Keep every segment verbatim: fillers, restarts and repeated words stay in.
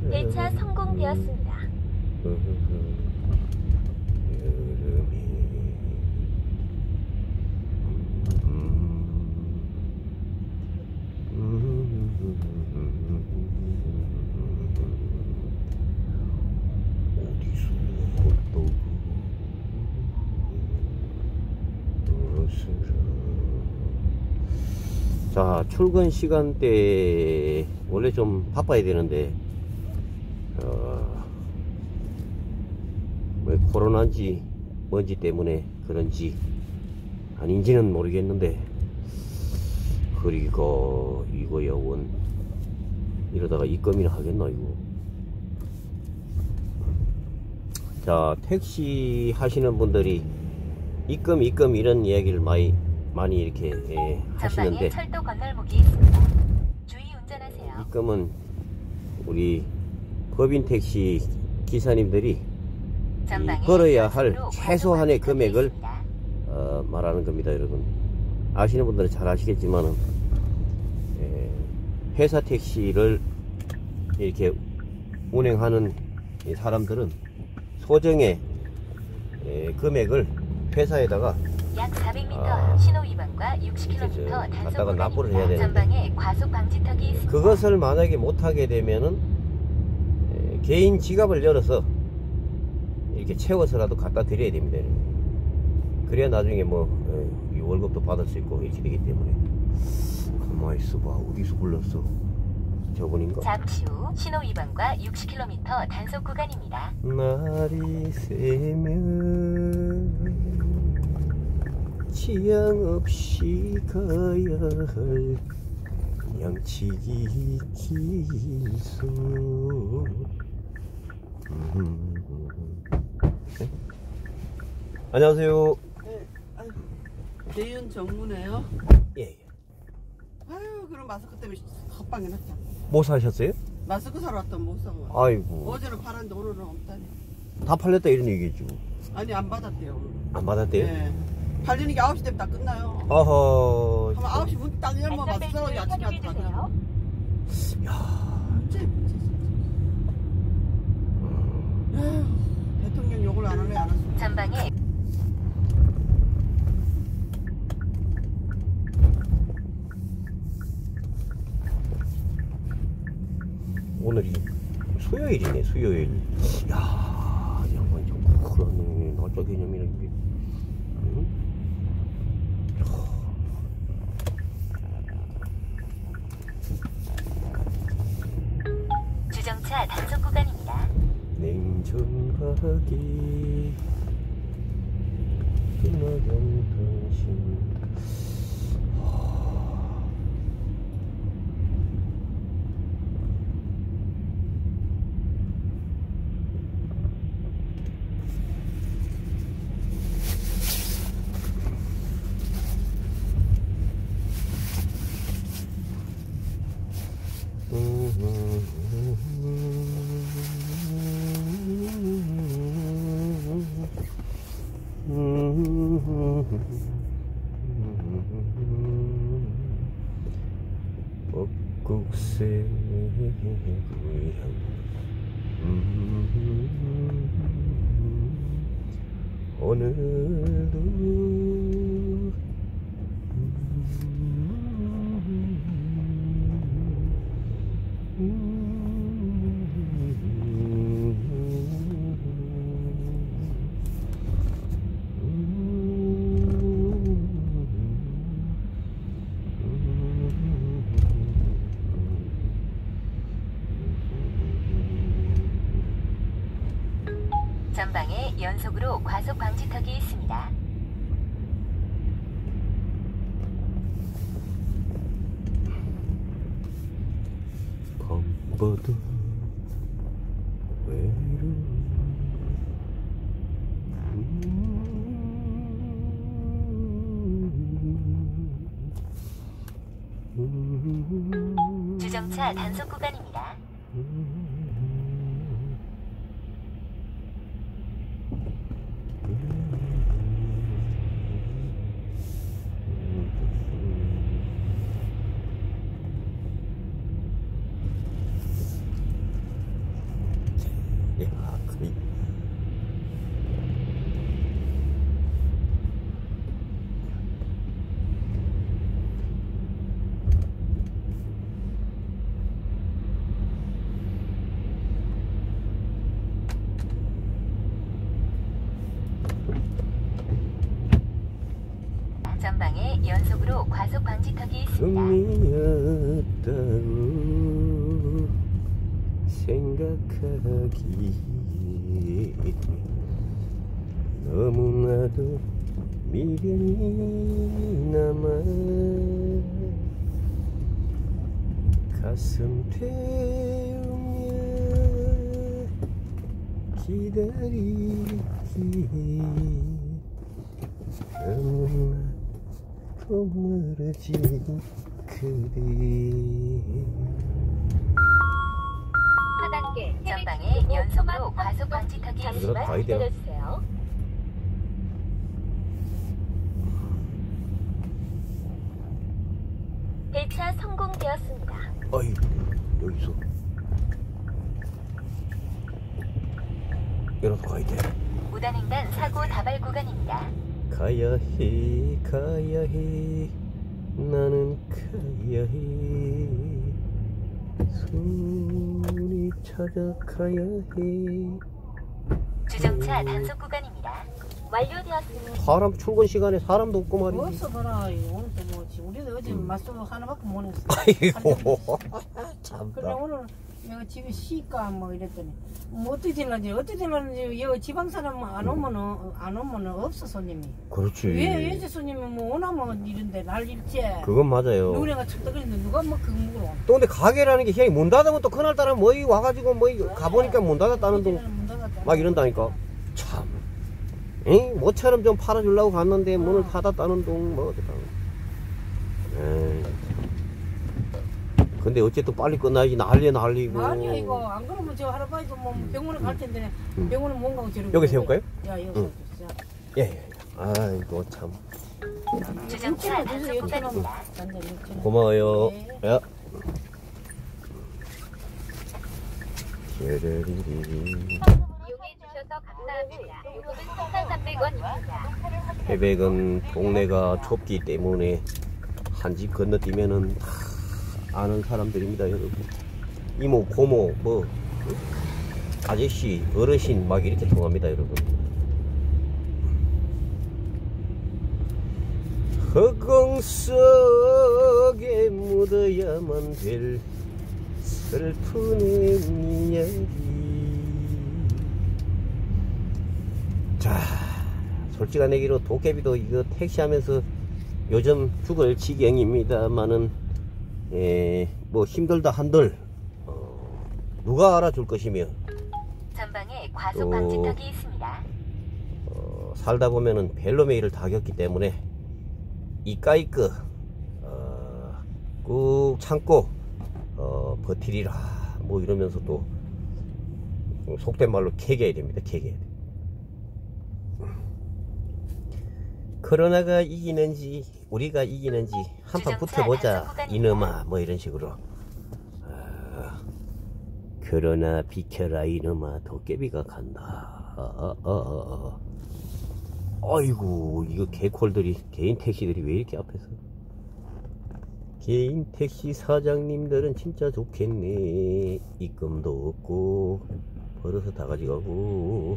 배차 성공되었습니다. 자, 출근 시간대 원래 좀 바빠야 되는데 어, 왜 코로나인지 뭔지 때문에 그런지 아닌지는 모르겠는데 그리고 이거 여원 이러다가 입금이나 하겠나 이거. 자, 택시 하시는 분들이 입금 입금 이런 이야기를 많이 많이 이렇게 예, 하시는데 철도 건널목이 있습니다. 주의 운전하세요. 입금은 우리 법인 택시 기사님들이 걸어야 할 최소한의 금액을 어, 말하는 겁니다. 여러분 아시는 분들은 잘 아시겠지만 예, 회사 택시를 이렇게 운행하는 사람들은 소정의 예, 금액을 회사에다가 약 사백 미터 아, 신호 위반과 육십 킬로미터 단속 갖다가 납부를 해야 구간입니다. 되는데 전방에 과속 방지턱이 있습니다. 그것을 만약에 못하게 되면은 에, 개인 지갑을 열어서 이렇게 채워서라도 갖다 드려야 됩니다. 그래야 나중에 뭐 에, 이 월급도 받을 수 있고 이렇게 되기 때문에. 가만히 있어봐. 어디서 불렀어? 저분인가? 잠시 후 신호 위반과 육십 킬로미터 단속 구간입니다. 날이 새면 지양 없이 가야 할 양치기 길소. 음. 네? 안녕하세요. 네, 아유, 대윤 정문에요? 예, 예. 아유, 그럼 마스크 때문에 헛방이 났다. 뭐 사셨어요? 마스크 사러 왔더니 못 사고. 아이고. 어제는 팔았는데 오늘은 없다니. 다 팔렸다 이런 얘기죠. 아니, 안 받았대요. 오늘. 안 받았대요? 네. 팔리는 게 아홉 시 되면 다 끝나요. 어허. 아마 아홉 시 문 딱 열면 마스크 사러 아침에 왔더라고요. 야. 진짜 에휴, 대통령 욕을 안 하네, 안 했어. 전방에 오늘이 수요일이네. 수요일. 야, 양반이 좀 그러네. 날짜 개념이라는 게. 응? 주정차 단속 구간입니다. 냉정하게 끝나간 당신. 벚국새 고향 오늘도 전방에 연속으로 과속 방지턱이 있습니다. 밤바다 외로운 주정차 단속 구간입니다. 연속으로 과속 방지턱이 있습니다. 흥미였다고 생각하기 너무나도 미련이 남아 가슴 태우며 기다리기 너무나도 멀어진 그대 하단계 전방에 연속으로 과속 방지턱이 있음을 가야 돼요. 기다려주세요. 배차 성공되었습니다. 아이 여기서 열어서 가야 돼. 무단횡단 사고 다발 구간입니다. 가야 해 가야 해 나는 가야 해 손이 찾아가야 해. 주정차 단속 구간입니다. 완료되었습니다. 사람 출근 시간에 사람도 없고 말이지. 어디서 봐라. 오늘 또 뭐지. 우리도 어제 맛소금 하나밖에 못 했어. 아이고 그래 참다. 오늘 내가 집에 쉬까 뭐 이랬더니 뭐 어떻게 될런지 어떻게 될런지 여기 지방 사람 안 오면은 안 오면은 없어 손님이. 그렇지. 왜 예제 손님이 뭐 오나면 이런데 난리지. 그건 맞아요. 누구네가 척떡거리는데 누가 뭐 그물어. 또 근데 가게라는 게 희한히 문 닫으면 또 그날따라 뭐 와가지고 뭐 가보니까 문 닫았다는 둥 막 이런다니까. 참. 에? 뭐처럼 좀 팔아주려고 갔는데 문을 닫았다는 둥 뭐 어떡하나. 에이. 근데 어쨌든 빨리 끝나야지. 난리 난리고. 아니야 이거 안 그러면 저 할아버지도 뭐 병원에 갈 텐데 음. 병원에 못 가고 저러고. 여기 세울까요? 야 여기 응. 세워. 예, 예. 아이고 참. 주정차 단속 구간입니다. 고마워요. 네. 야. 르르르르. 이용해 주셔서 감사합니다. 요금은 삼천삼백 원입니다. 태백은 동네가 좁기 때문에 한 집 건너뛰면은 다 아는 사람들입니다, 여러분. 이모, 고모, 뭐 아저씨, 어르신 막 이렇게 통합니다, 여러분. 허공 속에 묻어야만 될 슬픈 이야기. 자, 솔직한 얘기로 도깨비도 이거 택시하면서 요즘 죽을 지경입니다만은 에, 뭐 힘들다 한들 어, 누가 알아줄 것이며 전방에 과속 또- 방지턱이 있습니다. 어, 살다 보면은 벨로메이를 다 겪기 때문에 이까이끄 어, 꾹 참고 어, 버티리라 뭐 이러면서 또 속된 말로 캐겨야 됩니다. 캐겨야 돼. 코로나가 이기는지 우리가 이기는지 한판 붙어보자 이놈아 뭐 이런 식으로. 아, 코로나 비켜라 이놈아 도깨비가 간다. 아, 아, 아, 아. 아이고 이거 개콜들이 개인 택시들이 왜 이렇게 앞에서. 개인 택시 사장님들은 진짜 좋겠네. 입금도 없고 벌어서 다 가져가고.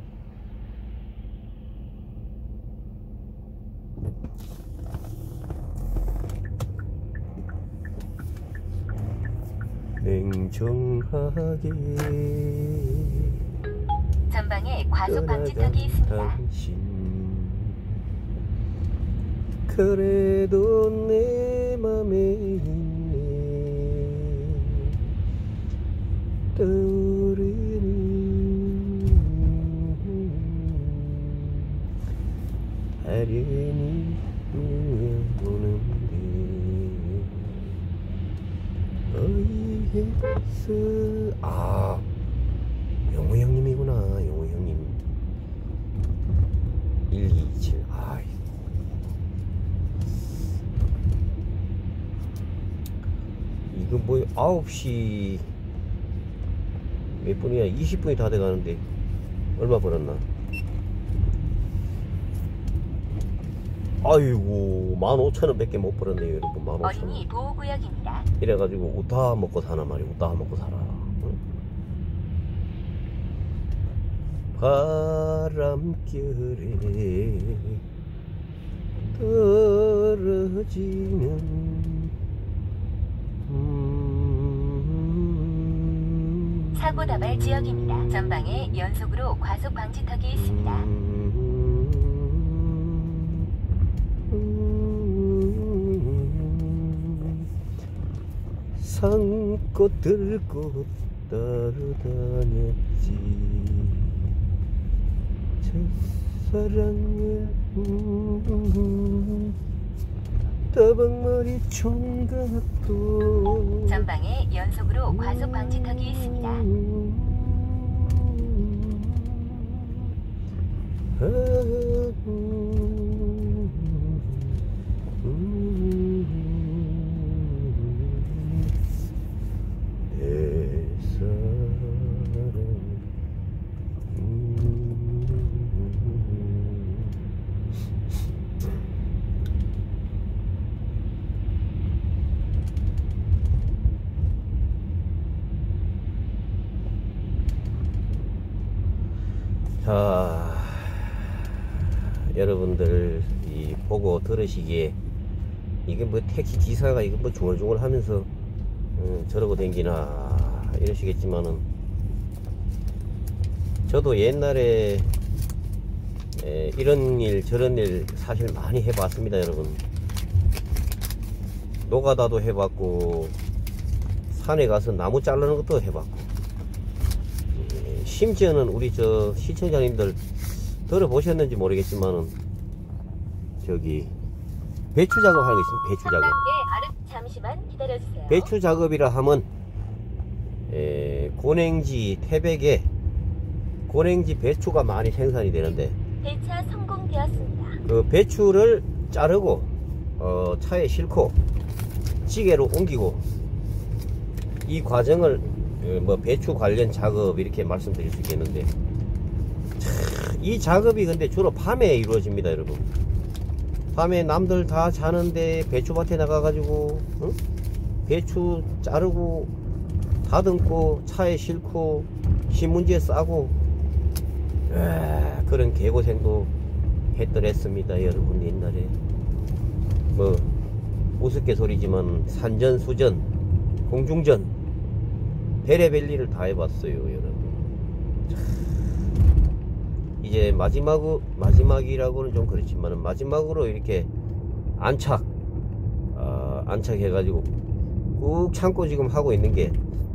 냉정하게 전방에 과속 방지턱이 있습니다. 당신 그래도 내 맘에 있네 떠오르는 아련히 보는데 어이해서. 아 영호 형님이구나. 영호 형님 일이이칠. 아이 이거 뭐 아홉 시 몇 분이야? 이십 분이 다 돼가는데 얼마 벌었나? 아이고 만 오천 원 밖에 못 벌었네요 여러분. 만 오천 원. 어린이 보호구역입니다. 이래가지고 옷 다 먹고 사나 말이야. 옷 다 먹고 살아. 응? 바람결에 떨어지는 음 사고 다발 지역입니다. 전방에 연속으로 과속 방지턱이 있습니다. 산꽃 들꽃 따라다녔지 첫사랑을 음, 따방머리 총각도 전방에 연속으로 과속 방지턱이 있습니다. 아, 음, 음, 내 사랑 음, 자, 여러분들 이 보고 들으시기에 이게 뭐 택시 기사가 이거 뭐 중얼중얼 하면서 음, 저러고 댕기나 이러시겠지만은 저도 옛날에 에, 이런 일 저런 일 사실 많이 해봤습니다. 여러분, 노가다도 해봤고 산에 가서 나무 자르는 것도 해봤고, 에, 심지어는 우리 저 시청자님들 들어보셨는지 모르겠지만은 저기 배추 작업하는 거 있습니다. 배추 작업. 잠시만 기다려주세요. 배추 작업이라 하면 에, 고냉지 태백에 고냉지 배추가 많이 생산이 되는데 배차 성공되었습니다. 그 배추를 자르고 어, 차에 싣고 찌개로 옮기고 이 과정을 어, 뭐 배추 관련 작업 이렇게 말씀드릴 수 있겠는데, 참, 이 작업이 근데 주로 밤에 이루어집니다. 여러분, 밤에 남들 다 자는데 배추밭에 나가가지고 응? 배추 자르고 다듬고 차에 싣고 신문지에 싸고, 아, 그런 개고생도 했더랬습니다. 여러분, 옛날에 뭐 우스갯소리지만 산전수전 공중전 베레벨 일을 다 해봤어요. 여러분, 참, 이제 마지막 마지막이라고는 좀 그렇지만 마지막으로 이렇게 안착 어, 안착해가지고 꾹 참고 지금 하고 있는 게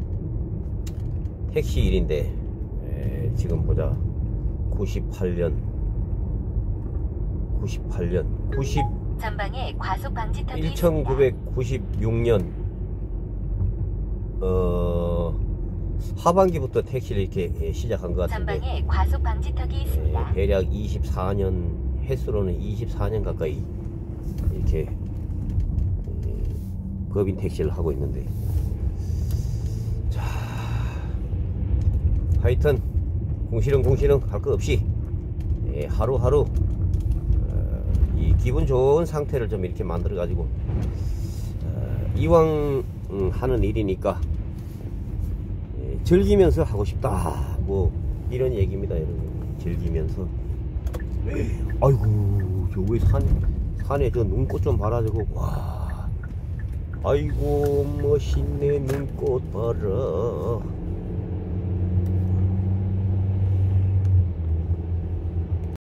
택시 일인데, 에, 지금 보자. 구십팔 년 구십팔 년 구십 전방에 과속 방지턱이 있습니다. 천구백구십육 년 어, 하반기부터 택시를 이렇게 시작한 것 같은데, 전방에 과속 방지턱이 있습니다. 에, 대략 이십사 년, 횟수로는 이십사 년 가까이 이렇게 에, 법인 택시를 하고 있는데, 자, 하여튼 궁시렁 궁시렁 할 거 없이 에, 하루하루 어, 이 기분 좋은 상태를 좀 이렇게 만들어 가지고 어, 이왕 음, 하는 일이니까 에, 즐기면서 하고 싶다, 뭐 이런 얘기입니다. 여러분, 즐기면서. 아이고, 저 왜 산 산에 저 눈꽃 좀 봐라. 저거, 와, 아이고 멋있네. 눈꽃 봐라.